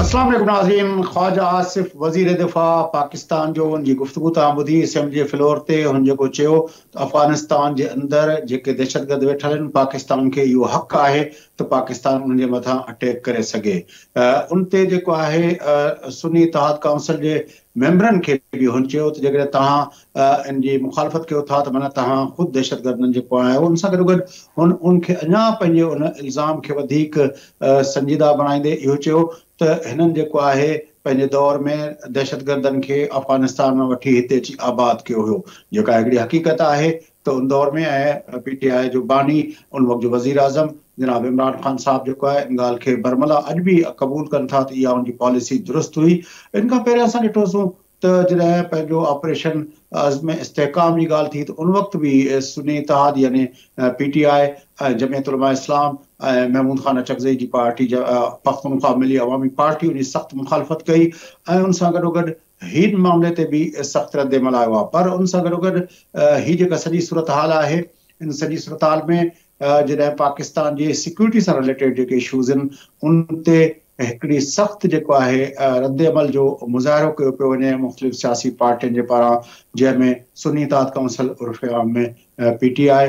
अस्सलाम वालेकुम नाज़रीन। ख्वाजा आसिफ वज़ीर दिफ़ा पाकिस्तान जो उनकी गुफ्तगू तव्हां ॿुधी असेंबली फ्लोर ते हुन जेको चयो त अफ़गानिस्तान जे अंदरि जेके दहशतगर्द वेठल आहिनि पाकिस्तान खे इहो हक़ आहे त पाकिस्तान उन जे मथां अटैक करे सघे। उन ते जेको आहे सुन्नी इत्तेहाद काउंसिल जे मेंबरनि खे बि हुन चयो त जेकॾहिं तव्हां इन जी मुखालफ़त कयो था त माना तव्हां ख़ुदि दहशतगर्दनि जे पोयां आहियो। उन सां गॾोगॾु हुन उनखे अञा पंहिंजे उन इल्ज़ाम खे वधीक संजीदा बणाईंदे इहो चयो त हिननि जेको आहे पंहिंजे दौर में दहशतगर्दनि खे अफ़गानिस्तान मां वठी हिते अची आबाद कयो हुयो, जेका हिकिड़ी हक़ीक़त आहे त उन दौर में ऐं PTI जो बानी उन वक़्त जो वज़ीर आज़म जनाब इमरान ख़ान साहब जेको आहे इन ॻाल्हि खे बरमला अॼु बि क़बूल कनि था त इहा उनजी पॉलिसी दुरुस्त हुई। इन खां पहिरियों असां ॾिठोसीं त जॾहिं पंहिंजो ऑपरेशन अज़्म इस्तेहकाम जी ॻाल्हि थी त उन वक़्तु बि सुन्नी इत्तेहाद यानी PTI ऐं जमियत उलमा इस्लाम ऐं महमूद खान अचकज़ई जी पार्टी पख्तूनख्वा मिली अवामी पार्टी उनजी सख़्तु मुखालफ़त कई ऐं उन सां गॾोगॾु हिन मामले ते बि सख़्तु रद्द अमल आयो आहे। पर उन सां गॾोगॾु ही जेका सॼी सूरत हाल आहे इन सॼी सूरत हाल में जॾहिं पाकिस्तान जी सिक्योरिटी सां रिलेटेड जेके इशूज़ आहिनि उन ते हिकिड़ी सख़्तु जेको आहे रद्द अमल जो मुज़ाहिरो कयो पियो वञे मुख़्तलिफ़ सियासी पार्टियुनि जे पारां, जंहिंमें सुन्नी इत्तेहाद काउंसिल उर्फ़ आम में PTI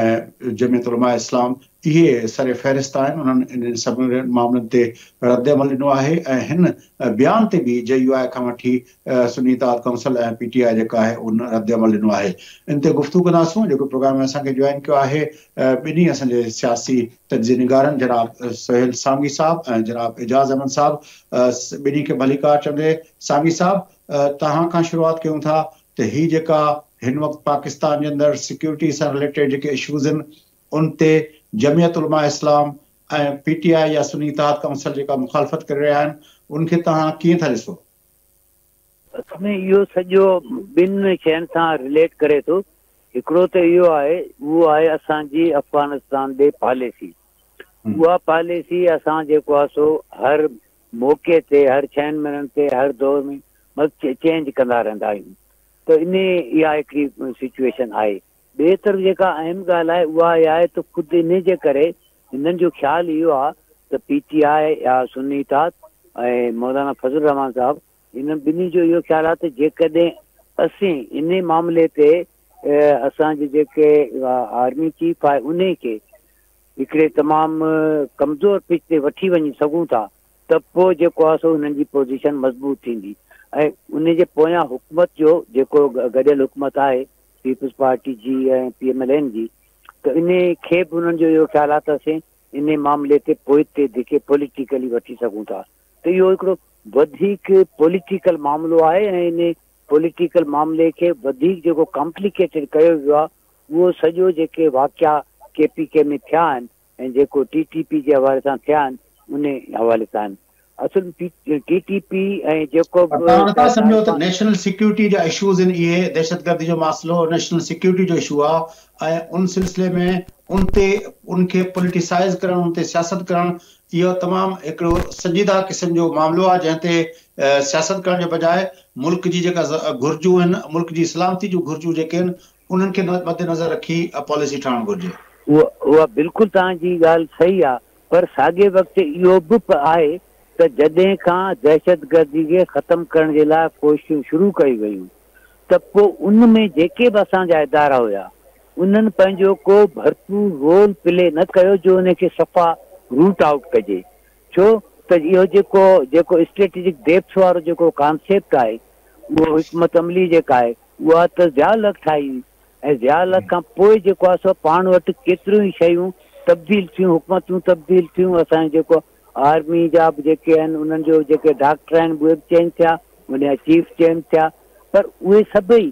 ऐं जमियत उलमा इस्लाम इहे सर फ़हरिस्त आहिनि। उन्हनि इन सभिनी मामलनि ते रद्द अमल ॾिनो आहे ऐं हिन बयान ते बि JUI खां वठी सुन्नी इत्तेहाद काउंसिल ऐं PTI जेका आहे उन रद्द अमल ॾिनो आहे। इन ते गुफ़्तगू कंदासूं। जेको प्रोग्राम में असांखे जॉइन कयो आहे ॿिन्ही असांजे सियासी तज्ज़िये निगारनि जनाब सोहेल सांगी साहब ऐं जनाब एजाज़ अहमद साहब। ॿिन्ही खे भलीकार चवंदे सांगी साहब तव्हां खां शुरूआत कयूं था त ही जेका हिन वक़्तु पाकिस्तान जे अंदरि सिक्योरिटी सां रिलेटेड जेके इशूज़ आहिनि उन ते जमियत उलमा इस्लाम ऐं PTI या सुन्नी इत्तेहाद काउंसिल जेका मुखालफ़त करे रहिया आहिनि उनखे तव्हां कीअं था ॾिसो? असां इहो सॼो ॿिनि शयुनि सां रिलेट करे थो। हिकिड़ो त इहो आहे उहो आहे असांजी अफ़गानिस्तान ॾे पॉलिसी। उहा पॉलिसी असां जेको आहे सो हर मौक़े ते हर 6 महीननि ते हर दौर में चेंज कंदा रहंदा आहियूं। त इहा हिकिड़ी सिचुएशन आहे। ॿिए तरफ़ जेका अहम ॻाल्हि आहे उहा इहा आहे त ख़ुदि इन जे करे हिननि जो ख़्यालु इहो आहे त PTI या सुन्नी इत्तेहाद ऐं मौलाना फज़ल रहमान साहब इन ॿिन्ही जो इहो ख़्यालु आहे त जेकॾहिं असीं इन मामले ते असांजे जेके आर्मी चीफ आहे उन खे हिकिड़े तमामु कमज़ोर पिच ते वठी वञी सघूं था त पोइ जेको आहे सो हुननि जी पोज़ीशन मज़बूत थींदी। ऐं उन जे पोयां हुकूमत जो जेको गॾियल हुकूमत आहे पीपल्स पार्टी जी ऐं PMLN जी, त इन खे बि उन्हनि जो इहो ख़्यालु आहे त असीं इन मामले ते पोइ ते जेके पॉलिटिकली वठी सघूं था। त इहो हिकिड़ो वधीक पॉलिटिकल मामिलो आहे ऐं इन पॉलिटिकल मामले खे वधीक जेको कॉम्प्लिकेटेड कयो वियो आहे उहो सॼो जेके वाक़िया KPK में थिया आहिनि ऐं जेको TTP जे हवाले सां थिया आहिनि उन हवाले सां आहिनि। असुल TTP ऐं जेको तव्हां सम्झो त नेशनल सिक्योरिटी जा इशूज़ आहिनि, इहे दहशतगर्दी जो मसइलो नेशनल सिक्योरिटी जो इशू आहे ऐं उन सिलसिले में उनखे पॉलिटिसाइज़ करणु उन ते सियासत करणु इहो तमामु हिकिड़ो संजीदा क़िस्म जो मामिलो आहे जंहिं ते सियासत करण जे बजाए मुल्क जी जेका घुरिजूं आहिनि, मुल्क जी सलामती जूं घुरिजूं जेके आहिनि उन्हनि खे मद्देनज़र रखी पॉलिसी ठाहिणु घुरिजे। उहा बिल्कुलु तव्हांजी ॻाल्हि सही आहे, पर साॻिए वक़्तु इहो बि आहे त जॾहिं खां दहशतगर्दी खे ख़तमु करण जे लाइ कोशिशूं शुरू कई वयूं त पोइ उन में जेके बि असांजा इदारा हुया उन्हनि पंहिंजो को भरपूर रोल प्ले न कयो जो उनखे सफ़ा रूट आउट कजे। छो त इहो जेको स्ट्रेटेजिक डेप्थ वारो जेको कॉन्सेप्ट आहे उहो हिकमत अमली जेका आहे उहा त ज़ियाउल हक़ ठाही ऐं ज़ियाउल हक़ खां पोइ जेको आहे सो पाण वटि केतिरियूं ई शयूं तब्दील थियूं, हुकूमतूं तब्दील थियूं, असांजे जेको आर्मी जा बि जेके आहिनि उन्हनि जो जेके डॉक्टर आहिनि उहे बि चेंज थिया, उन चीफ चेंज थिया, पर उहे सभई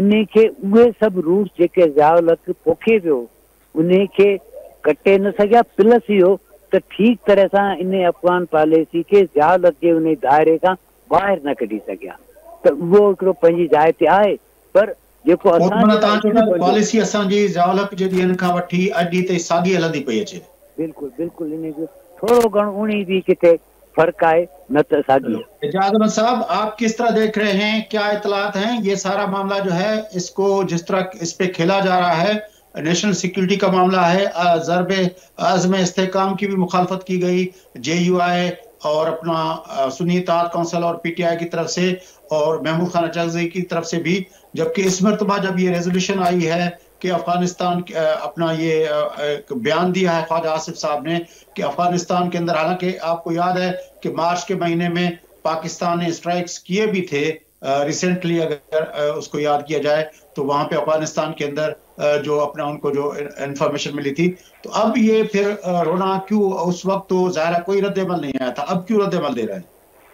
उहे सभु रूट्स जेके ज़ियाउल हक़ पोखे वियो उन खे कटे न सघिया। प्लस इहो त ठीक तरह सां इन अफ़गान पॉलिसी खे ज़ियाउल हक़ जे उन दायरे खां ॿाहिरि न कढी सघिया। त उहो हिकिड़ो पंहिंजी जाइ ते आहे, पर जेको पॉलिसी असांजी ज़ियाउल हक़ जे ॾींहंनि खां वठी अॼु ताईं साॻी हलंदी पई अचे। बिल्कुलु बिल्कुलु इन जो थोरो घणो उणी बि किथे फर्क है न तो सागी। एजाज अहमद साहब, आप किस तरह देख रहे हैं, क्या इतलात हैं? ये सारा मामला जो है इसको जिस तरह इस पे खेला जा रहा है, नेशनल सिक्योरिटी का मामला है, ज़रबे आज़म इस्तेहकाम की भी मुखालफत की गई, JUI और अपना सुन्नी इत्तेहाद काउंसिल और पीटीआई की तरफ से और महमूद खान अचकज़ई की तरफ से भी, जबकि इस मरतबा जब ये रेजोल्यूशन आई है कि अफगानिस्तान अपना ये एक बयान दिया है ख्वाजा आसिफ साहब ने कि अफगानिस्तान के अंदर, हालांकि आपको याद है कि मार्च के महीने में पाकिस्तान ने स्ट्राइक्स किए भी थे रिसेंटली, अगर उसको याद किया जाए तो वहां पे अफगानिस्तान के अंदर जो अपना उनको जो इंफॉर्मेशन मिली थी। तो अब ये फिर रोना क्यों? उस वक्त तो ज़ाहिर कोई रद्द-ए-अमल नहीं आया था, अब क्यों रद्द-ए-अमल दे रहे हैं?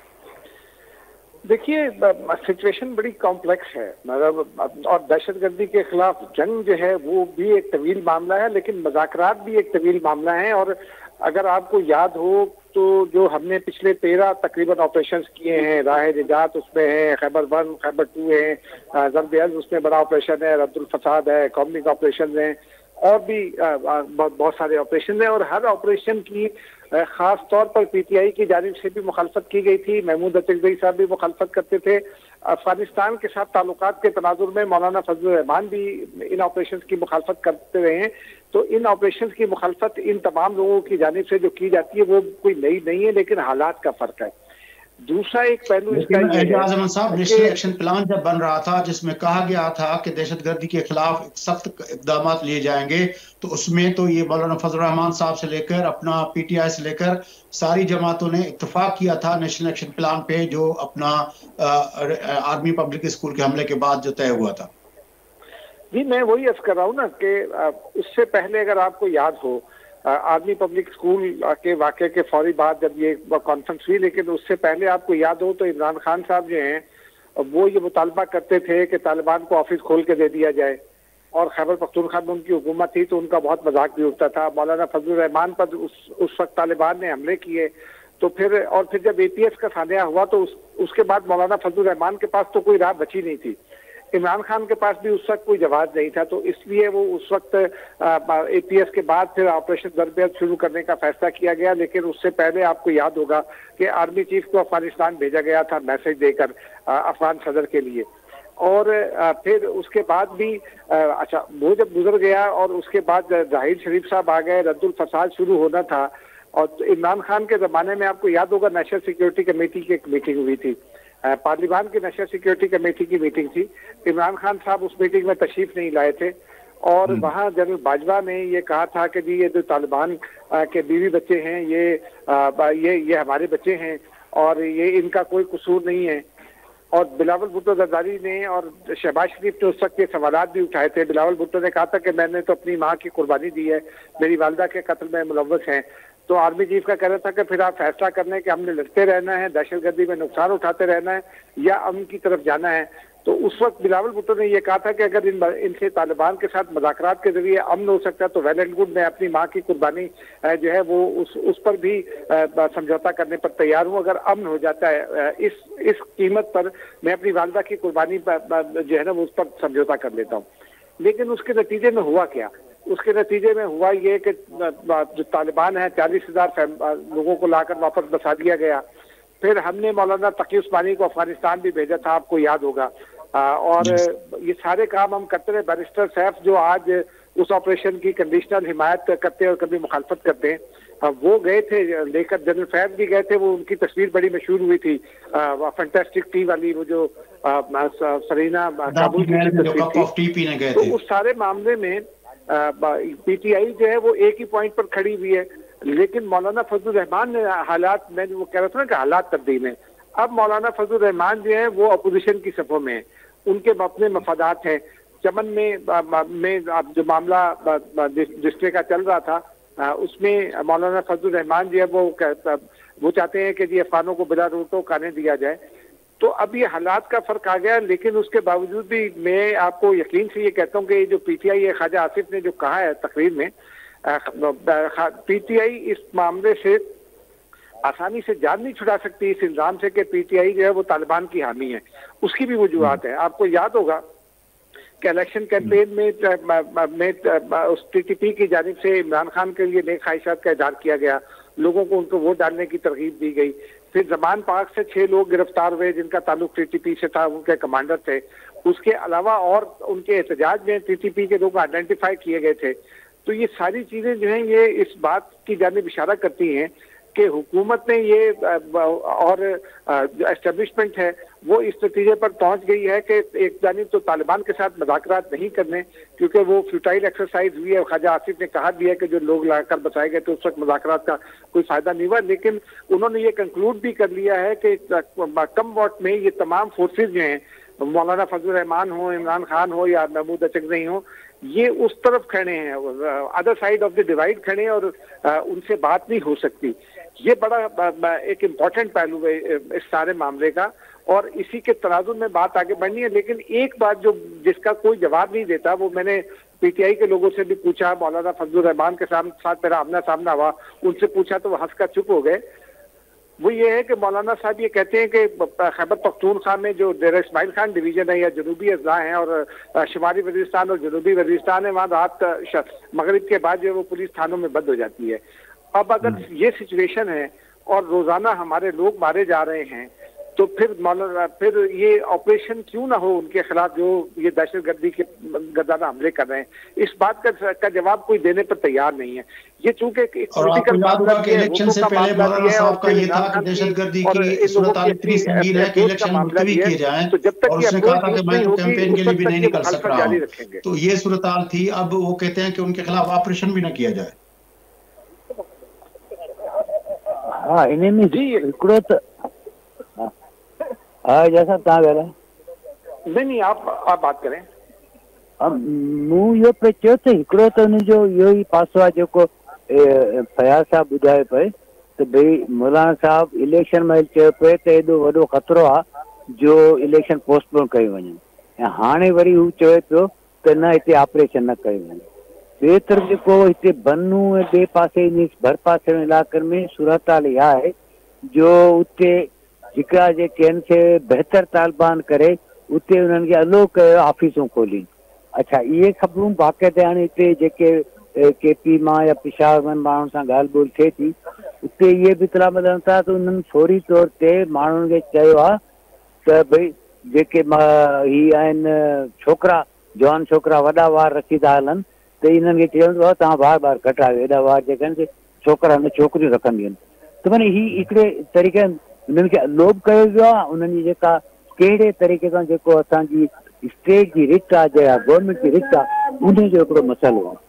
देखिए, सिचुएशन बड़ी कॉम्प्लेक्स है, मतलब, और दहशतगर्दी के खिलाफ जंग जो है वो भी एक तवील मामला है, लेकिन मज़ाकरात भी एक तवील मामला है। और अगर आपको याद हो तो जो हमने पिछले 13 तकरीबन ऑपरेशंस किए हैं, राह निजात उसमें है, खैबर 1, खैबर 2 है, ज़र्ब-ए-अर्ज़ उसमें बड़ा ऑपरेशन है, रद्दुल फसाद है, कॉम्बिंग ऑपरेशन हैं, और भी बहुत सारे ऑपरेशन हैं। और हर ऑपरेशन की खास तौर पर पीटीआई की जानिब से भी मुखालफत की गई थी। महमूद अचकज़ई साहब भी मुखालफत करते थे। अफगानिस्तान के साथ ताल्लुकात के तनाजुर में मौलाना फजलुर रहमान भी इन ऑपरेशन की मुखालफत करते रहे हैं। तो इन ऑपरेशन की मुखालफत इन तमाम लोगों की जानिब से जो की जाती है वो कोई नई नहीं है, लेकिन हालात का फर्क है। दूसरा एक पहलू इसका एजाज साहब, नेशनल एक्शन प्लान जब बन रहा था जिसमें कहा गया था कि दहशतगर्दी के खिलाफ सख्त इकदाम लिए जाएंगे, तो उसमें तो ये मौलाना फजलुर रहमान साहब से लेकर अपना पीटीआई से लेकर सारी जमातों ने इत्तेफाक किया था नेशनल एक्शन प्लान पे, जो अपना आर्मी पब्लिक स्कूल के हमले के बाद जो तय हुआ था। जी, मैं वही अर्ज कर रहा हूँ ना कि उससे पहले अगर आपको याद हो, आर्मी पब्लिक स्कूल के वाक़े के फौरी बाद जब ये कॉन्फ्रेंस हुई, लेकिन उससे पहले आपको याद हो तो इमरान खान साहब जो हैं वो ये मुतालबा करते थे कि तालिबान को ऑफिस खोल के दे दिया जाए, और खैबर पख्तूनख्वा में उनकी हुकूमत थी तो उनका बहुत मजाक भी उठता था। मौलाना फजलुर रहमान पर उस वक्त तालिबान ने हमले किए, तो फिर जब एपीएस का सानिया हुआ तो उसके बाद मौलाना फजलुर रहमान के पास तो कोई राह बची नहीं थी। इमरान खान के पास भी उस वक्त कोई जवाब नहीं था, तो इसलिए वो उस वक्त एपीएस के बाद फिर ऑपरेशन ज़र्ब-ए-अर्ज़ शुरू करने का फैसला किया गया। लेकिन उससे पहले आपको याद होगा कि आर्मी चीफ को अफगानिस्तान भेजा गया था मैसेज देकर अफगान सदर के लिए, और फिर उसके बाद भी अच्छा वो जब गुजर गया और उसके बाद जाहिर शरीफ साहब आ गए, रद्दुल फसाद शुरू होना था। और इमरान खान के ज़माने में आपको याद होगा नेशनल सिक्योरिटी कमेटी की एक मीटिंग हुई थी, पार्लियामान की नेशनल सिक्योरिटी कमेटी की मीटिंग थी। इमरान खान साहब उस मीटिंग में तशरीफ नहीं लाए थे, और वहाँ जनरल बाजवा ने ये कहा था कि जी ये जो तालिबान के बीवी बच्चे हैं ये हमारे बच्चे हैं और ये इनका कोई कसूर नहीं है। और बिलावल भुट्टो जरदारी ने और शहबाज शरीफ ने उस वक्त ये सवालात भी उठाए थे। बिलावल भुट्टो ने कहा था कि मैंने तो अपनी माँ की कुर्बानी दी है, मेरी वालिदा के कत्ल में मुलव्वस हैं। तो आर्मी चीफ का कहना था कि फिर आप फैसला करने कि हमने लड़ते रहना है, दहशतगर्दी में नुकसान उठाते रहना है, या अमन की तरफ जाना है। तो उस वक्त बिलावल भुट्टो ने यह कहा था कि अगर इनसे तालिबान के साथ मुज़ाकरात के जरिए अमन हो सकता है तो वेल एंड गुड, मैं अपनी माँ की कुर्बानी जो है वो उस पर भी समझौता करने पर तैयार हूँ। अगर अमन हो जाता है इस कीमत पर, मैं अपनी वालिदा की कुर्बानी जो है ना वो उस पर समझौता कर लेता हूँ। लेकिन उसके नतीजे में हुआ क्या? उसके नतीजे में हुआ ये कि जो तालिबान है 40,000 लोगों को लाकर वापस बसा दिया गया। फिर हमने मौलाना तकी उस्मानी को अफगानिस्तान भी भेजा था, आपको याद होगा। और ये सारे काम हम करते रहे। बैरिस्टर सैफ जो आज उस ऑपरेशन की कंडीशनल हिमायत करते हैं और कभी मुखालफत करते हैं, वो गए थे लेकर, जनरल फैज भी गए थे, वो उनकी तस्वीर बड़ी मशहूर हुई थी, फैंटास्टिक टी वाली, वो जो सरीना काबुल की तस्वीर थी। तो उस सारे मामले में पीटीआई जो है वो एक ही पॉइंट पर खड़ी हुई है। लेकिन मौलाना फजलुर रहमान ने हालात, मैं वो कह रहा था ना कि हालात तब्दील हैं। अब मौलाना फजलुर रहमान जो है वो अपोजिशन की सफ़ों में है, उनके अपने मफादात हैं। चमन में जो मामला डिस्ट्रिक्ट का चल रहा था उसमें मौलाना फजलुर रहमान जो है वो चाहते हैं कि जी अफगानों को बिला रोक आने दिया जाए। तो अब ये हालात का फर्क आ गया। लेकिन उसके बावजूद भी मैं आपको यकीन से ये कहता हूँ कि जो पीटीआई है, ख्वाजा आसिफ ने जो कहा है तकरीर में, पीटीआई इस मामले से आसानी से जान नहीं छुड़ा सकती इस इल्जाम से कि पीटीआई जो है वो तालिबान की हामी है। उसकी भी वजूहात है। आपको याद होगा कि इलेक्शन कैंपेन में उस टीटीपी की जानिब से इमरान खान के लिए नेक ख्वाहिशात का इज़हार किया गया, लोगों को उनको वोट डालने की तरगीब दी गई। फिर जमान पार्क से 6 लोग गिरफ्तार हुए जिनका ताल्लुक टीटीपी से था, उनके कमांडर थे। उसके अलावा और उनके एहतजाज में टीटीपी के लोग आइडेंटिफाई किए गए थे। तो ये सारी चीजें जो हैं ये इस बात की जानिब इशारा करती हैं कि हुकूमत ने ये और जो एस्टेब्लिशमेंट है वो इस नतीजे पर पहुंच गई है कि एक जानिब तो तालिबान के साथ मुज़ाकरात नहीं करने, क्योंकि वो फ्यूटाइल एक्सरसाइज हुई है। ख्वाजा आसिफ ने कहा भी है कि जो लोग लाकर बचाए गए तो उस वक्त मुज़ाकरात का कोई फायदा नहीं हुआ, लेकिन उन्होंने ये कंक्लूड भी कर लिया है कि कम वक्त में ये तमाम फोर्सेज जो हैं, मौलाना फजल रहमान हो, इमरान खान हो या महमूद अचकज़ई हो, ये उस तरफ खड़े हैं, other side of the divide खड़े हैं और उनसे बात नहीं हो सकती। ये बड़ा एक इम्पॉर्टेंट पहलू है इस सारे मामले का, और इसी के तनाजुर में बात आगे बढ़नी है। लेकिन एक बात जो जिसका कोई जवाब नहीं देता, वो मैंने पीटीआई के लोगों से भी पूछा, मौलाना फजल रहमान के साथ मेरा आमना सामना हुआ, उनसे पूछा तो वो हंस कर चुप हो गए। वो ये है कि मौलाना साहब ये कहते हैं कि खैबर पख्तूनख्वा में जो डेरा इस्माइल खान डिवीजन है या जनूबी अजला हैं और शुमारी वजीरिस्तान और जनूबी वजीरिस्तान है, वहाँ रात मगरिब के बाद जो वो पुलिस थानों में बंद हो जाती है। अब अगर ये सिचुएशन है और रोजाना हमारे लोग मारे जा रहे हैं, तो फिर ये ऑपरेशन क्यों ना हो उनके खिलाफ जो ये दहशतगर्दी के गर्दाना हमले कर रहे हैं? इस बात का जवाब कोई देने पर तैयार नहीं है। ये चूंकि पॉलिटिकल इलेक्शन से पहले मौलाना साहब का ये था कि दहशतगर्दी की सूरत इतनी संगीन है कि इलेक्शन मुलतवी किए जाएं, और उसने कहा था कि मैं तो कैंपेन के लिए भी नहीं निकल सक रहा हूं। तो ये सूरत हाल थी। अब वो कहते हैं कि उनके खिलाफ ऑपरेशन भी न किया जाए। हाँ, इन्हें में जी जैसा नहीं आप बात करें। मूं इहो पे चयो त हिकिड़ो त हुनजो इहो ई पासो आहे जेको फयाज़ साहब ॿुधाए पए त भई मौलाना साहब इलेक्शन महिल चयो पिए त एॾो वॾो ख़तरो आहे जो इलेक्शन पोस्टपोन कयो वञे, ऐं हाणे वरी हू चवे पियो त न हिते ऑपरेशन न कयो वञे। ॿिए तरफ़ जेको हिते बनू ऐं ॿिए पासे भर पासे में इलाइक़नि में सूरत हाल इहा आहे जो उते जेका जेके आहिनि से बहितर तालिबान करे उते उन्हनि खे अलो कयो, ऑफिसूं खोली। अच्छा, इहे ख़बरूं बाक़ाइदा हाणे हिते जेके केपी मां या पेशावर माण्हुनि सां ॻाल्हि ॿोल थिए थी, उते इहे बि इतला मिलनि था त उन्हनि फौरी तौर ते माण्हुनि खे चयो आहे त भई जेके ही आहिनि छोकिरा, जवान छोकिरा वॾा वार रखी था हलनि, त इन्हनि खे चवंदो आहे तव्हां वार कटायो, एॾा वार जेके आहिनि छोकिरा न छोकिरियूं रखंदियूं आहिनि। त माना ही हिकिड़े तरीक़े उन्हनि खे लोभ कयो वियो आहे। उन्हनि जी जेका कहिड़े तरीक़े सां जेको असांजी स्टेट जी रिट आहे, जेका गवर्नमेंट जी रिट आहे, उन जो हिकिड़ो मसइलो आहे।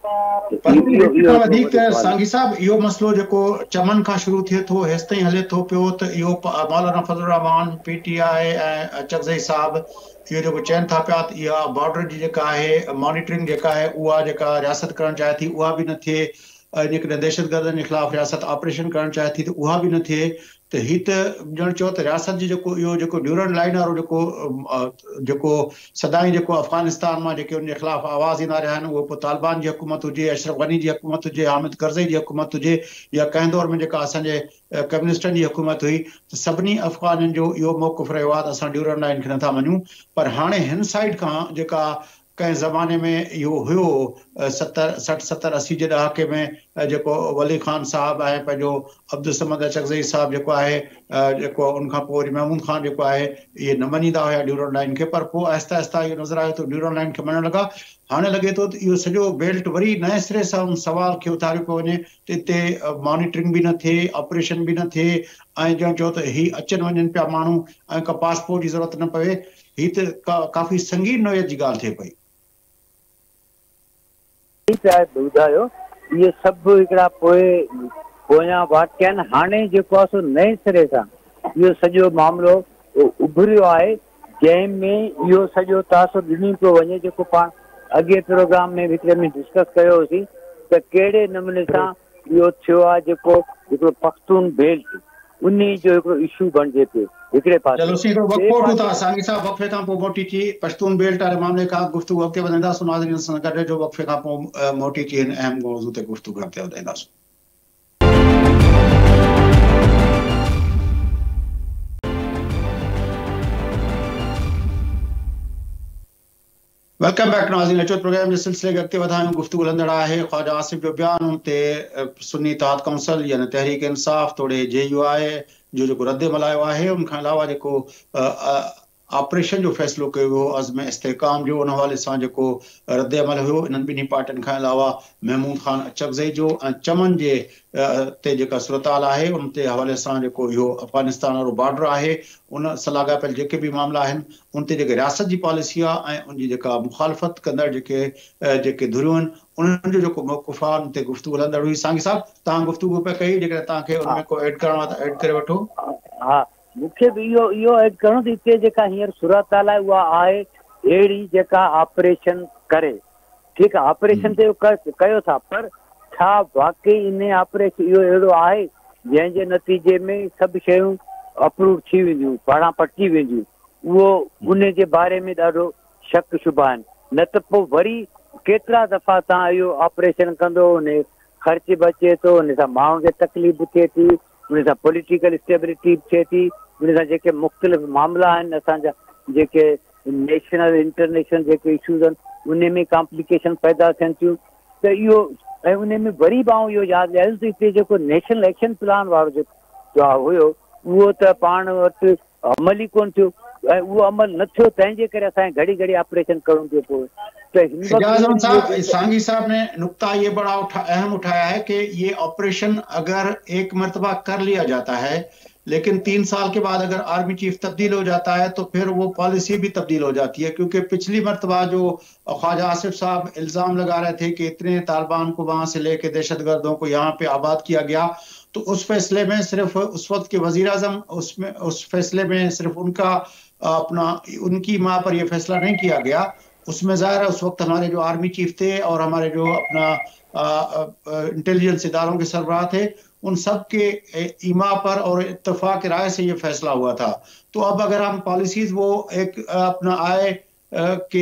सांगी साहब, इहो मसइलो जेको चमन खां शुरू थिए थो, हेसि ताईं हले थो पियो त इहो मौलाना फजल रहमान, पीटीआई ऐं अचकज़ई साहब इहो जेको चवनि था पिया त इहा बॉर्डर जी जेका आहे मॉनिटरिंग जेका आहे उहा जेका रियासत करणु चाहे थी उहा बि न थिए, जेकॾहिं दहशतगर्दनि जे ख़िलाफ़ रियासत ऑपरेशन करणु चाहे थी त उहा बि न थिए। त ही त ॼण चओ त रियासत जी जेको इहो जेको ड्यूरन लाइन वारो जेको सदाईं जेको अफ़गानिस्तान मां जेके उनजे ख़िलाफ़ आवाज़ ईंदा रहिया आहिनि, उहो पोइ तालिबान जी हुकूमत हुजे, अशरफ गनी जी हुकूमत हुजे, हामिद करज़ई जी हुकूमत हुजे, या कंहिं दौर में जेका असांजे कम्युनिस्टनि जी हुकूमत हुई, त सभिनी अफ़गाननि जो इहो मौक़िफ़ रहियो आहे त असां ड्यूरन लाइन खे नथा मञूं। पर हाणे हिन साइड खां जेका कंहिं ज़माने में इहो हुयो 60-70-80 जे ॾहाके में जेको वली ख़ान साहब ऐं पंहिंजो अब्दुल समद अचकज़ई साहब जेको आहे जेको उनखां पोइ वरी महमूद ख़ान जेको आहे इहे न मञींदा हुया ड्यूरन लाइन खे, पर पोइ आहिस्ता आहिस्ता इहो नज़र आयो त ड्यूरन लाइन खे मञणु लॻा। हाणे लॻे थो त इहो सॼो बेल्ट वरी नए सिरे सां उन सवाल खे उथारियो पियो वञे त हिते मॉनिटरिंग बि न थिए, ऑपरेशन बि न थिए, ऐं ॼण चओ त ही अचनि वञनि पिया माण्हू ऐं का पासपोर्ट जी ज़रूरत न पवे। ही त काफ़ी संगीन नोयत जी ॻाल्हि थिए पई। ॿुधायो इहे सभु हिकिड़ा पोयां वाकिया आहिनि। हाणे जेको आहे सो नए सिरे सां इहो सॼो मामिलो उभरियो आहे, जंहिंमें इहो सॼो तासुर ॾिनी पियो वञे, जेको पाण अॻे प्रोग्राम में हिकिड़े में डिस्कस कयो होसीं त कहिड़े नमूने सां इहो थियो आहे, जेको हिकिड़ो पख्तून बेल्ट उन जो हिकिड़ो इशू बणिजे पियो हिकिड़े पासे। चलो सीधो वक़्फ़ो था सांगी साहब, वक़्फ़े खां पोइ मोटी अची पश्तून बेल्ट वारे मामले खां गुफ़्तगू अॻिते वधाईंदासीं। नाज़रीन सां गॾु जो वक़्फ़े खां पोइ मोटी अची हिन अहम मौज़ू ते गुफ़्तगू अॻिते वधाईंदासीं। वेलकम बैक नाज़रीन, अचो प्रोग्राम जे सिलसिले खे अॻिते वधायूं। गुफ़्तगू हलंदड़ आहे ख्वाजा आसिफ जो बयान, उन ते सुन्नी इत्तेहाद काउंसिल यानी तहरीक इंसाफ़ तोड़े JUI जो जेको रद्द मल्हायो आहे, उनखां अलावा जेको ऑपरेशन जो फैसलो कयो वियो अज़्म इस्तेहकाम जो उन हवाले सां जेको रद्द अमल हुयो इन्हनि ॿिन्ही पार्टियुनि खां अलावा महमूद ख़ान अचकज़ई जो ऐं चमन जे ते जेका सूरताल आहे उन ते हवाले सां जेको इहो अफ़गानिस्तान वारो बॉर्डर आहे उन सां लाॻापियल जेके बि मामला आहिनि उन ते जेके रियासत जी पॉलिसी आहे ऐं उनजी जेका मुखालफ़त कंदड़ जेके धुरियूं आहिनि उन्हनि जो जेको मौक़िफ़ आहे उन ते गुफ़्तगू हलंदड़ हुई। सांगी साहब तव्हां गुफ़्तगू पिया कई जेकॾहिं तव्हांखे उन में को ऐड करणो आहे त ऐड करे वठो। हा मूंखे बि इहो ऐड करणो त हिते जेका हींअर सूरत हाल आहे उहा आहे अहिड़ी जेका ऑपरेशन करे ठीकु आहे ऑपरेशन ते कयो था पर छा वाकई इन ऑपरेशन इहो अहिड़ो आहे जंहिंजे नतीजे में सभु शयूं अप्रूव थी वेंदियूं पाणा पटिजी वेंदियूं उहो उन जे बारे में ॾाढो शक शुबा आहिनि न त पोइ वरी केतिरा दफ़ा तव्हां इहो ऑपरेशन कंदो उन ख़र्च बचे थो उन सां माण्हुनि खे तकलीफ़ थिए थी उन सां पॉलिटिकल स्टेबिलिटी थिए थी उन सां जेके मुख़्तलिफ़ मामला आहिनि असांजा जेके नेशनल इंटरनेशनल जेके इशूज़ आहिनि उन में कॉम्प्लिकेशन पैदा थियनि थियूं त इहो ऐं उन में वरी बि आउं इहो यादि ॾियारियो त हिते जेको नेशनल एक्शन प्लान वारो जेको हुयो उहो त पाण वटि अमल ई कोन थियो ऐं उहो अमल न थियो तंहिंजे करे असांखे घड़ी घड़ी ऑपरेशन करणो थो पए। सांगी साहब ने नुक्ता ये बड़ा अहम उठाया है कि ये ऑपरेशन अगर एक मरतबा कर लिया जाता है लेकिन 3 साल के बाद अगर आर्मी चीफ तब्दील हो जाता है तो फिर वो पॉलिसी भी तब्दील हो जाती है क्योंकि पिछली मरतबा जो ख्वाजा आसिफ साहब इल्ज़ाम लगा रहे थे कि इतने तालिबान को वहां से लेके दहशतगर्दों को यहाँ पे आबाद किया गया तो उस फैसले में सिर्फ उस वक्त के वजीर आजम उस फैसले में सिर्फ उनकी माँ पर यह फैसला नहीं किया गया उसमें ज़ाहिर है उस वक्त हमारे जो आर्मी चीफ थे और हमारे जो अपना इंटेलिजेंस इदारों के सरबराह थे उन सब के ईमा पर और इत्तेफाक राय से ये फैसला हुआ था। तो अब अगर हम पॉलिसीज वो एक अपना आए कि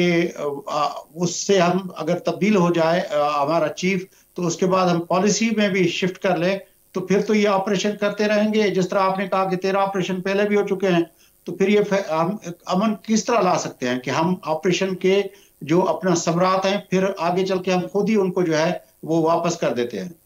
उससे हम अगर तब्दील हो जाए हमारा चीफ तो उसके बाद हम पॉलिसी में भी शिफ्ट कर ले तो फिर तो ये ऑपरेशन करते रहेंगे जिस तरह आपने कहा कि 13 ऑपरेशन पहले भी हो चुके हैं तो फिर ये हम अमन किस तरह ला सकते हैं कि हम ऑपरेशन के जो अपना सम्राट हैं फिर आगे चल के हम खुद ही उनको जो है वो वापस कर देते हैं।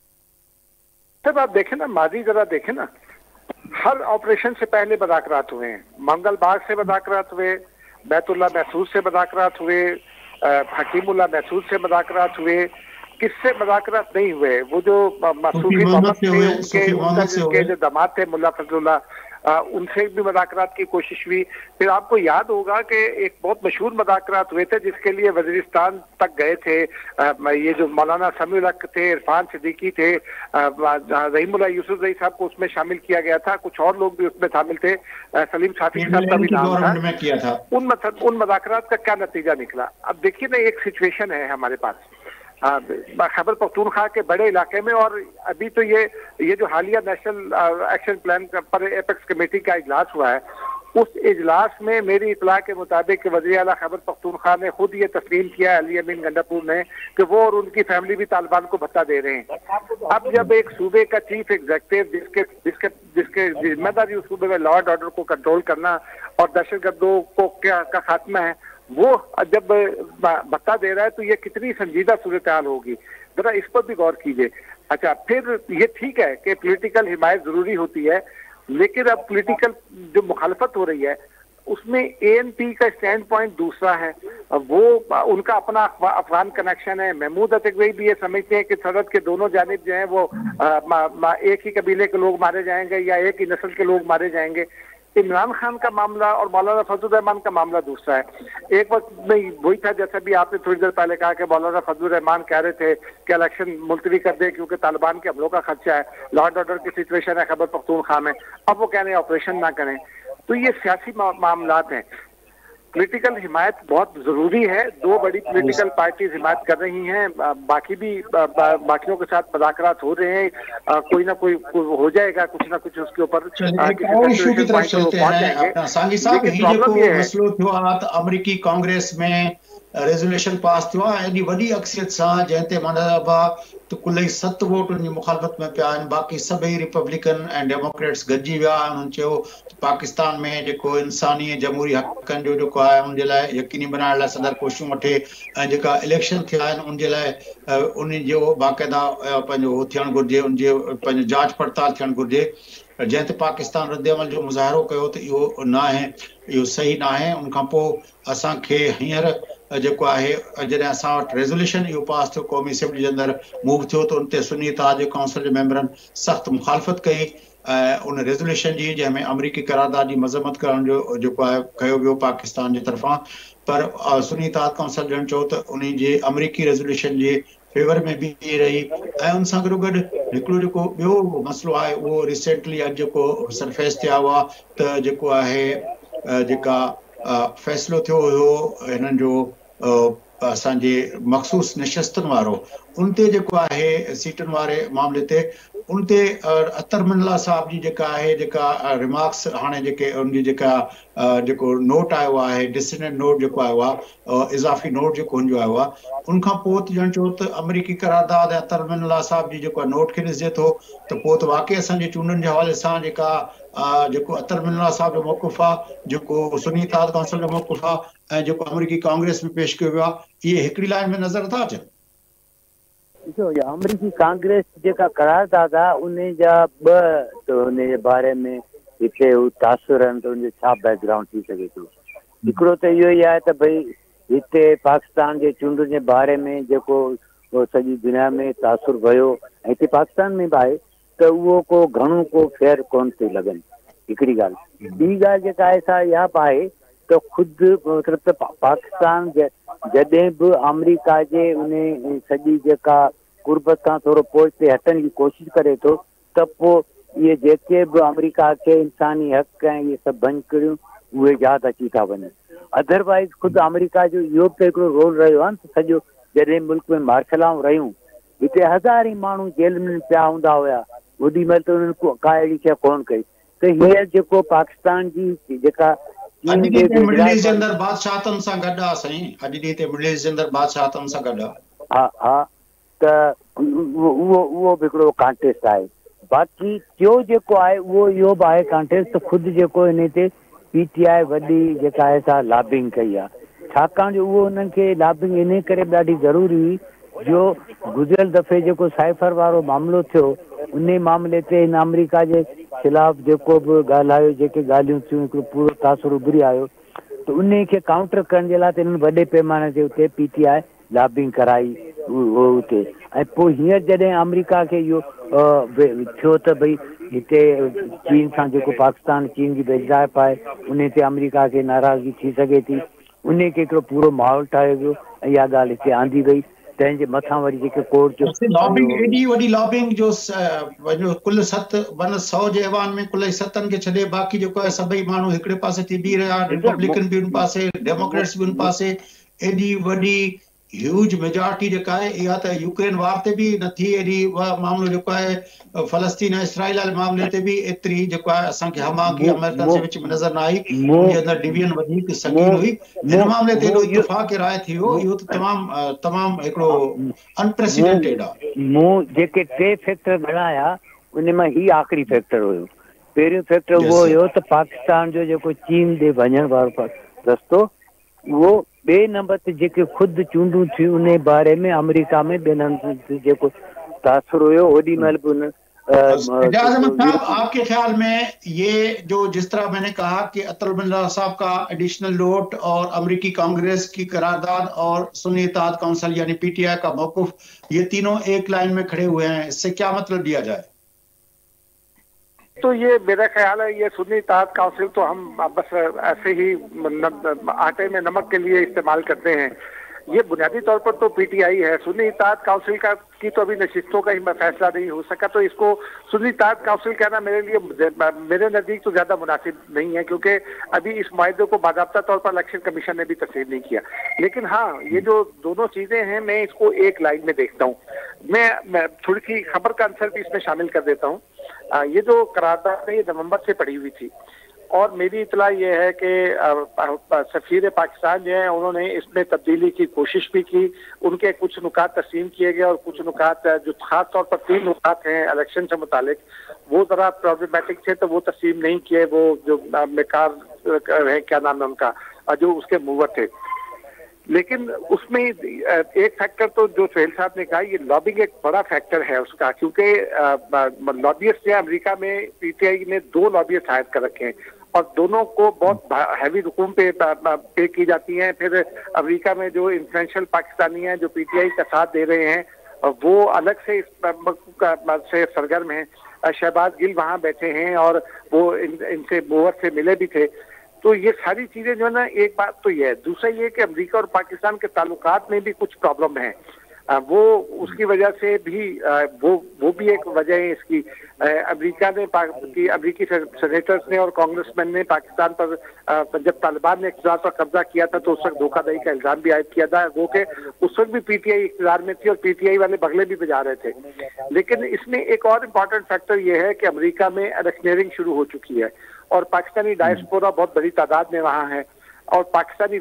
सर आप देखें ना माजी जरा देखें ना हर ऑपरेशन से पहले मुज़ाकरात हुए हैं मंगल बाग से मुज़ाकरात हुए बैतुल्ला महसूद से मुज़ाकरात हुए हकीमुल्ला महसूद से मुज़ाकरात हुए किससे मुज़ाकरात नहीं हुए वो जो सूफी मोहम्मद थे उनके जो दामाद थे मुल्ला फजलुल्लाह उनसे भी मुज़ाकरात की कोशिश हुई। फिर आपको याद होगा कि एक बहुत मशहूर मुज़ाकरात हुए थे जिसके लिए वज़ीरिस्तान तक गए थे ये जो मौलाना समीउल हक थे इरफान सिद्दीकी थे रहीमुल्लाह यूसुफ रई साहब को उसमें शामिल किया गया था कुछ और लोग भी उसमें शामिल थे सलीम साफी साहब का भी नाम था। उन मुज़ाकरात का क्या नतीजा निकला अब देखिए ना एक सिचुएशन है हमारे पास खैबर पख्तूनख्वा के बड़े इलाके में और अभी तो ये जो हालिया नेशनल एक्शन प्लान पर एपेक्स कमेटी का इजलास हुआ है उस इजलास में मेरी इतला के मुताबिक वज़ीर आला खैबर पख्तूनख्वा ने खुद ये तस्लीम किया अली अमीन गंडापुर ने कि वो और उनकी फैमिली भी तालिबान को भत्ता दे रहे हैं। अब जब एक सूबे का चीफ एग्जीक्यूटिव जिसके जिम्मेदारी उस सूबे में लॉ एंड ऑर्डर को कंट्रोल करना और दहशतगर्दों को का खात्मा है वो जब भत्ता दे रहा है तो ये कितनी संजीदा सूरत हाल होगी जरा इस पर भी गौर कीजिए। अच्छा फिर ये ठीक है कि पॉलिटिकल हिमायत जरूरी होती है लेकिन अब पॉलिटिकल जो मुखालफत हो रही है उसमें एएनपी का स्टैंड पॉइंट दूसरा है वो उनका अपना अफगान कनेक्शन है। महमूद अतिकज़ई भी ये समझते हैं कि सरहद के दोनों जानिब जो है वो एक ही कबीले के लोग मारे जाएंगे या एक ही नस्ल के लोग मारे जाएंगे। इमरान खान का मामला और मौलाना फजलुर रहमान का मामला दूसरा है। एक वक्त में वही था जैसा भी आपने थोड़ी देर पहले कहा कि मौलाना फजलुर रहमान कह रहे थे कि इलेक्शन मुलतवी कर दे क्योंकि तालिबान के हमलों का खर्चा है लॉ एंड ऑर्डर की सिचुएशन है खैबर पख्तूनख्वा में अब वो कह रहे हैं ऑपरेशन ना करें। तो ये सियासी मामलात हैं पॉलिटिकल हिमायत बहुत जरूरी है। दो बड़ी पॉलिटिकल पार्टीज हिमायत कर रही हैं बाकी भी बाकियों के साथ मुज़ाकरात हो रहे हैं कोई ना कोई हो जाएगा कुछ ना कुछ उसके ऊपर। अमरीकी कांग्रेस में रेजोल्यूशन पास थियो आहे एॾी वॾी अक्सियत सां जंहिं ते माना त कुल 7 वोट उन मुखालफ़त में पिया आहिनि बाक़ी सभई रिपब्लिकन ऐं डेमोक्रेट्स गॾिजी विया उन्हनि चयो पाकिस्तान में जेको इंसानी जमहूरी हक़नि जो जेको आहे उनजे लाइ यकीनी बनाइण लाइ सदर कोशिशूं वठे ऐं जेका इलेक्शन थिया आहिनि उनजे लाइ उन जो बाक़ाइदा पंहिंजो उहो थियणु घुरिजे, उनजे पंहिंजो जांच पड़ताल थियणु घुरिजे। जंहिं ते पाकिस्तान रद्दमल जो मुज़ाहिरो कयो त इहो न आहे, इहो सही न आहे। उनखां पोइ असांखे हींअर जेको आहे जॾहिं असां वटि रेज़ोल्यूशन इहो पास थियो, क़ौमी असेंबली जे अंदरि मूव थियो त उन ते सुन्नी इत्तेहाद जे काउंसिल जे मेंबरनि सख़्तु मुखालफ़त कई उन रेज़ोल्यूशन जी, जंहिंमें अमरीकी करारदाद जी मज़म्मत करण जो जेको आहे कयो वियो पाकिस्तान जे तरफ़ां। पर सुन्नी इत्तेहाद काउंसिल ॼण चयो त उन जे अमरीकी रेज़ोल्यूशन जे फेवर में बि रही। ऐं उन सां गॾोगॾु हिकिड़ो जेको ॿियो मसइलो आहे उहो रिसेंटली अॼु जेको सरफेस ते आयो आहे त जेको आहे जेका फ़ैसिलो थियो हुयो हिननि जो असांजे मख़सूस निशस्तुनि वारो, उन ते जेको आहे सीटुनि वारे मामले ते उन ते अतर मिनला साहब जी जेका आहे जेका रिमार्क्स हाणे जेके उनजी जेको नोट आयो आहे, डिसिडेंट नोट जेको आयो आहे, इज़ाफ़ी नोट जेको हुनजो आयो आहे, उनखां पोइ त ॼण चयो त अमरीकी करारदाद ऐं अतर मिनला साहब जी जेको नोट खे ॾिसिजे थो त पोइ त वाक़ई असांजे चूंडनि जे हवाले सां जेको अतर मिनला साहब जो मौक़िफ़ आहे, जेको सुन्नी इत्तेहाद काउंसिल जो मौक़िफ़ आहे ऐं जेको अमरीकी कांग्रेस में पेश कयो वियो आहे, इहे हिकिड़ी लाइन में नज़र था अचनि। ॾिसो, अमरीकी कांग्रेस जेका करारदाद आहे उन जा ॿ उन जे बारे में हिते तासुर आहिनि त उनजो छा बैकग्राउंड थी सघे थो। हिकिड़ो त इहो ई आहे त भई हिते पाकिस्तान जे चूंडुनि जे बारे में जेको सॼी दुनिया में तासुर वियो ऐं हिते पाकिस्तान में बि आहे त उहो को घणो को फेयर कोन थी लॻनि, हिकिड़ी ॻाल्हि। ॿी ॻाल्हि जेका आहे सा इहा बि आहे त ख़ुदि मतिलबु त पाकिस्तान जॾहिं बि अमरीका जे उन सॼी जेका कुर्बत खां थोरो पोइ हटण जी कोशिशि करे थो त पोइ इहे जेके बि अमरीका खे इंसानी हक़ ऐं इहे सभु बंदि करियूं उहे यादि अची था वञनि। अदरवाइज़ ख़ुदि अमरीका जो इहो बि त हिकिड़ो रोल रहियो आहे न, सॼो जॾहिं मुल्क में मार्शलाऊं रहियूं हिते हज़ार ई माण्हू जेल में पिया हूंदा हुया, ओॾी महिल त उन्हनि का अहिड़ी शइ कोन कई। त हीअंर जेको पाकिस्तान जी जेका मिडल ईस्ट जे अंदरि बादशाहतनि सां गॾु आहे साईं, अॼु ॾींहं ते मिडल ईस्ट जे अंदरि बादशाहतनि सां गॾु आहे। हा हा, त उहो बि हिकिड़ो कॉन्टेस्ट आहे। बाक़ी टियों जेको आहे उहो इहो बि आहे कॉन्टेस्ट त ख़ुदि जेको हिन ते PTI वॾी जेका आहे सा लॉबिंग कई आहे, छाकाणि जो उहो उन्हनि खे लॉबिंग इन करे ॾाढी ज़रूरी हुई जो गुज़िरियल दफ़े जेको साइफर वारो मामिलो थियो उन मामले ते हिन अमरीका जे ख़िलाफ़ जेको बि ॻाल्हायो, जेके ॻाल्हियूं थियूं, हिकिड़ो पूरो तासुर उभरी आयो त उन खे काउंटर करण जे लाइ त हिननि वॾे पैमाने ते उते PTI लॉबिंग कराई उते। ऐं पोइ हींअर जॾहिं अमरीका खे इहो थियो त भई हिते चीन सां जेको पाकिस्तान चीन जी बेजाइप आहे उन ते अमरीका खे नाराज़गी थी सघे थी, उन खे हिकिड़ो पूरो माहौल ठाहियो वियो ऐं इहा ॻाल्हि हिते आंदी वई। तंहिंजे मथां वरी जेके कोर्ट जो लॉबिंग एॾी वॾी लॉबिंग जो कुल 100 जे ऐवान में कुल 7 खे छॾे बाक़ी जेको आहे सभई माण्हू हिकिड़े पासे थी बीह रहिया, रिपब्लिकन बि उन पासे, डेमोक्रेट्स बि उन पासे। एॾी वॾी ह्यूज मेजॉरिटी जेका आहे इहा त यूक्रेन वार ते बि न थी, एॾी मामिलो जेको आहे फ़लस्तीन ऐं इसराइल वारे मामले ते बि एतिरी जेको आहे असांखे हमाकी अमेरिकन जे विच में नज़र न आई, उनजे अंदरि डिवीजन वधीक संगीन हुई। हिन मामले ते एॾो इत्तफ़ाक़ राय थी वियो, इहो त तमामु हिकिड़ो अनप्रेसिडेंटेड आहे। मूं जेके 3 फैक्टर ॻणाया उन मां ही आख़िरी फैक्टर हुयो। पहिरियों फैक्टर उहो हुयो त पाकिस्तान जो जेको चीन ॾे वञण वारो रस्तो, उहो ॿिए नंबर ते जेके ख़ुदि चूंडूं थियूं उन बारे में अमरीका में ॿियनि हंधि जेको तासुर हुयो ओॾी महिल बि उन आपके ख्याल में ये जो जिस तरह मैंने कहा कि अतर मिनला साहब का एडिशनल नोट और अमरीकी कांग्रेस की करारदाद और सुन्नी इत्तेहाद काउंसिल यानी PTI का मौक़िफ़, ये तीनों एक लाइन में खड़े हुए हैं, इससे क्या मतलब दिया जाए? तो ये मेरा ख्याल है ये सुन्नी इत्तेहाद काउंसिल तो हम बस ऐसे ही आटे में नमक के लिए इस्तेमाल करते हैं। ये बुनियादी तौर पर तो PTI है। सुन्नी इत्तेहाद काउंसिल की तो अभी नशिस्तों का ही फैसला नहीं हो सका, तो इसको सुन्नी इत्तेहाद काउंसिल कहना मेरे नज़दीक तो ज़्यादा मुनासिब नहीं है, क्योंकि अभी इस मायदे को बाकायदा तौर पर इलेक्शन कमीशन ने भी तस्लीम नहीं किया। लेकिन हाँ, ये जो दोनों चीज़ें हैं मैं इसको एक लाइन में देखता हूँ। मैं थोड़ी सी खबर का आंसर भी इसमें शामिल कर देता हूँ। ये जो करारदाद है ये नवंबर से पड़ी हुई थी और मेरी इतला ये है कि सफीर पाकिस्तान जो है उन्होंने इसमें तब्दीली की कोशिश भी की, उनके कुछ नुकात तस्लीम किए गए और कुछ नुकात जो खास तौर पर 3 नुकात हैं इलेक्शन से मुतालिक वो ज़रा प्रॉब्लमेटिक थे तो वो तस्लीम नहीं किए। वो जो मेकार है, क्या नाम है उनका, जो उसके मूवर थे। लेकिन उसमें एक फैक्टर तो जो सोहेल साहब ने कहा, ये लॉबिंग एक बड़ा फैक्टर है उसका, क्योंकि लॉबियस्ट ने अमेरिका में पीटीआई ने 2 लॉबियस्ट हायर कर रखे हैं और दोनों को बहुत हैवी रकूम पे की जाती हैं। फिर अमेरिका में जो इन्फ्लुएंशियल पाकिस्तानी हैं जो पीटीआई का साथ दे रहे हैं, वो अलग से से सरगर्म हैं। शहबाज गिल वहां बैठे हैं और वो इनसे मूवर से मिले भी थे। तो ये सारी चीजें जो है ना, एक बात तो ये है। दूसरा ये कि अमेरिका और पाकिस्तान के ताल्लुकात में भी कुछ प्रॉब्लम है, वो उसकी वजह से भी वो भी एक वजह है इसकी। अमेरिका ने अमेरिकी सेनेटर्स ने और कांग्रेसमैन ने पाकिस्तान पर जब तालिबान ने इक़्तिदार पर कब्जा किया था तो उस वक्त धोखाधड़ी का इल्जाम भी आयद किया था, वो कि उस वक्त भी पीटीआई इक़्तिदार में थी और पीटीआई वाले बगले भी बजा रहे थे। लेकिन इसमें एक और इम्पॉर्टेंट फैक्टर ये है कि अमेरिका में इलेक्शनियरिंग शुरू हो चुकी है और पाकिस्तानी डायस्पोरा बहुत बड़ी तादाद में वहाँ है और पाकिस्तानी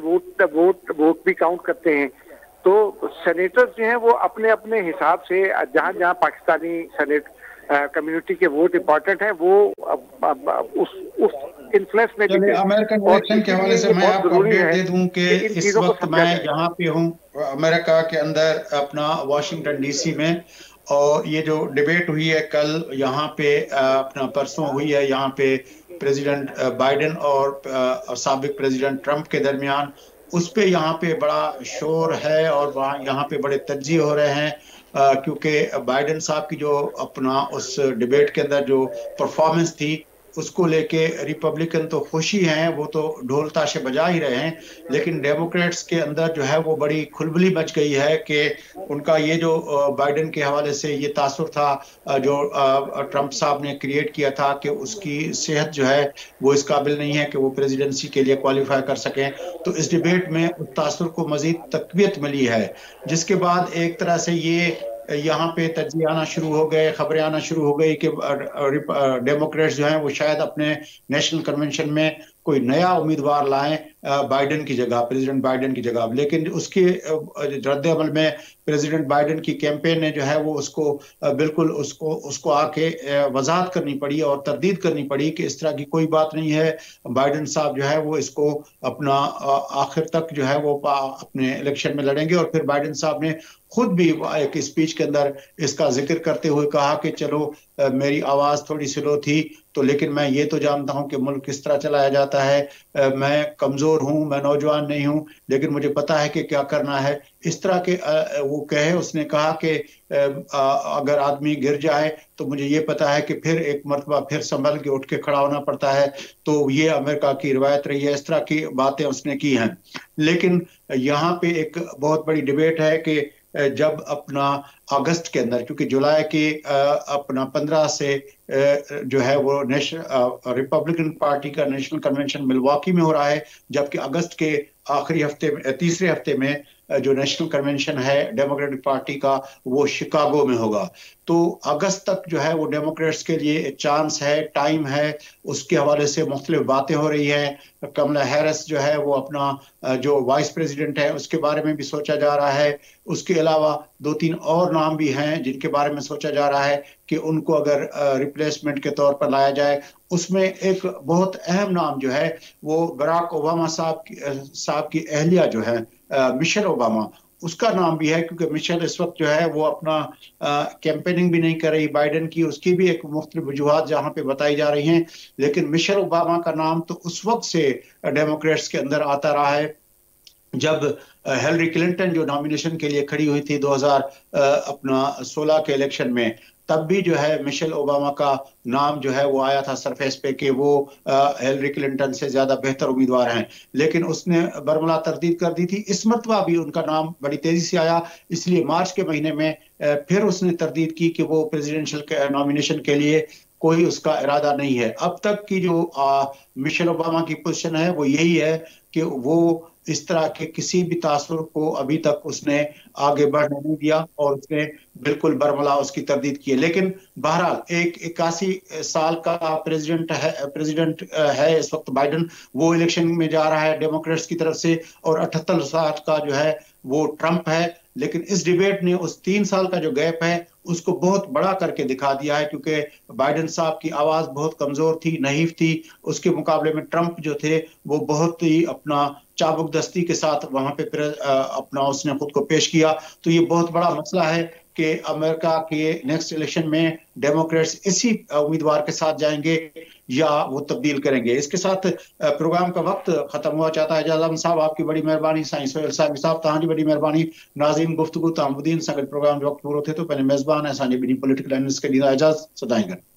वोट भी काउंट करते हैं। तो सेनेटर्स जो हैं वो अपने अपने हिसाब से जहाँ जहाँ पाकिस्तानी सेनेट कम्युनिटी के वोट इंपॉर्टेंट हैं वो उस इन्फ्लुएंस में अमेरिकन इलेक्शन के हवाले से मैं आपको अपडेट दे दूं कि इस वक्त मैं यहाँ पे हूँ अमेरिका के अंदर अपना वाशिंगटन डीसी में, और ये जो डिबेट हुई है कल यहाँ पे अपना परसों हुई है यहाँ पे प्रेसिडेंट बाइडेन और साबिक प्रेसिडेंट ट्रंप के दरमियान, उस पे यहाँ पे बड़ा शोर है और वहाँ यहाँ पे बड़े तज्ज़िये हो रहे हैं क्योंकि बाइडेन साहब की जो अपना उस डिबेट के अंदर जो परफॉर्मेंस थी उसको लेके रिपब्लिकन तो खुशी हैं, वो तो ढोल ताशे बजा ही रहे हैं, लेकिन डेमोक्रेट्स के अंदर जो है वो बड़ी खुलबली मच गई है कि उनका ये जो बाइडेन के हवाले से ये तासुर था जो ट्रंप साहब ने क्रिएट किया था कि उसकी सेहत जो है वो इस काबिल नहीं है कि वो प्रेसिडेंसी के लिए क्वालिफाई कर सकें। तो इस डिबेट में उस तासुर को मजीद तकवीत मिली है, जिसके बाद एक तरह से ये यहाँ पे तज्ज़िये आना शुरू हो गए, खबरें आना शुरू हो गई कि डेमोक्रेट्स जो हैं वो शायद अपने नेशनल कन्वेंशन में कोई नया उम्मीदवार लाएं बाइडेन की जगह, प्रेसिडेंट बाइडेन की जगह। लेकिन उसके रद्द-ए-अमल में प्रेसिडेंट बाइडेन की कैंपेन ने जो है वो उसको बिल्कुल उसको आके वजाहत करनी पड़ी और तरदीद करनी पड़ी कि इस तरह की कोई बात नहीं है। बाइडेन साहब जो है वो इसको अपना आखिर तक जो है वो अपने इलेक्शन में लड़ेंगे। और फिर बाइडेन साहब ने खुद भी एक स्पीच के अंदर इसका जिक्र करते हुए कहा कि चलो मेरी आवाज थोड़ी स्लो थी तो, लेकिन मैं ये तो जानता हूं कि मुल्क किस तरह चलाया जाता है, मैं कमजोर हूं, मैं नौजवान नहीं हूं, लेकिन मुझे पता है कि क्या करना है। इस तरह के वो कहे, उसने कहा कि अगर आदमी गिर जाए तो मुझे ये पता है कि फिर एक मरतबा फिर संभल के उठ के खड़ा होना पड़ता है। तो ये अमेरिका की रिवायत रही है, इस तरह की बातें उसने की हैं। लेकिन यहाँ पे एक बहुत बड़ी डिबेट है कि जब अपना अगस्त के अंदर, क्योंकि जुलाई के अपना 15 से जो है वो रिपब्लिकन पार्टी का नेशनल कन्वेंशन मिलवाकी में हो रहा है, जबकि अगस्त के आखिरी हफ्ते में, तीसरे हफ्ते में जो नेशनल कन्वेंशन है डेमोक्रेटिक पार्टी का वो शिकागो में होगा। तो अगस्त तक जो है वो डेमोक्रेट्स के लिए एक चांस है, टाइम है, उसके हवाले से मुख्तलिफ बातें हो रही हैं। कमला हैरिस जो है वो अपना जो वाइस प्रेसिडेंट है उसके बारे में भी सोचा जा रहा है। उसके अलावा 2-3 और नाम भी हैं जिनके बारे में सोचा जा रहा है कि उनको अगर रिप्लेसमेंट के तौर पर लाया जाए। उसमें एक बहुत अहम नाम जो है वो बराक ओबामा साहब की अहलिया जो है मिशेल ओबामा, उसका नाम भी है, क्योंकि मिशेल इस वक्त जो है वो अपना कैंपेनिंग भी नहीं कर रही बाइडेन की। उसकी भी एक मुख्तलिफ वजूहात जहाँ पे बताई जा रही हैं, लेकिन मिशेल ओबामा का नाम तो उस वक्त से डेमोक्रेट्स के अंदर आता रहा है जब हिलरी क्लिंटन जो नॉमिनेशन के लिए खड़ी हुई थी 2016 के इलेक्शन में, तब भी जो है मिशेल ओबामा का नाम जो है वो आया था सरफेस पे कि वो हिलरी क्लिंटन से ज्यादा बेहतर उम्मीदवार हैं, लेकिन उसने बरमला तरदीद कर दी थी। इस मरतबा भी उनका नाम बड़ी तेजी से आया, इसलिए मार्च के महीने में फिर उसने तरदीद की कि वो प्रेसिडेंशियल नॉमिनेशन के लिए कोई उसका इरादा नहीं है। अब तक की जो मिशेल ओबामा की पोजीशन है वो यही है कि वो इस तरह के किसी भी तासुर को अभी तक उसने आगे बढ़ने नहीं दिया और उसने बिल्कुल बरमला उसकी तरदीद की है। लेकिन बहरहाल एक 81 साल का प्रेसिडेंट है इस वक्त बाइडेन, वो इलेक्शन में जा रहा है डेमोक्रेट्स की तरफ से, और 78 साल का जो है वो ट्रंप है। लेकिन इस डिबेट ने उस 3 साल का जो गैप है उसको बहुत बड़ा करके दिखा दिया है, क्योंकि बाइडेन साहब की आवाज बहुत कमजोर थी, नहीफ थी। उसके मुकाबले में ट्रंप जो थे वो बहुत ही अपना चाबुक दस्ती के साथ वहां पे अपना उसने खुद को पेश किया। तो ये बहुत बड़ा मसला है कि अमेरिका के नेक्स्ट इलेक्शन में डेमोक्रेट्स इसी उम्मीदवार के साथ जाएंगे या वो तब्दील करेंगे। इसके साथ प्रोग्राम का वक्त खत्म हुआ चाहता है। एजाज साहब आपकी बड़ी मेहरबानी, साईं सोहेल साहब तहां जी बड़ी मेहरबानी। नाज़रीन गुफ्तगू तामुद्दीन सां गॾु प्रोग्राम जो वक्त पूरो थे तो पहले मेज़बान है असांजे ॿिन्ही पॉलिटिकल एनालिस्ट के ॾींदा इजाज़त। सदाईं गॾु।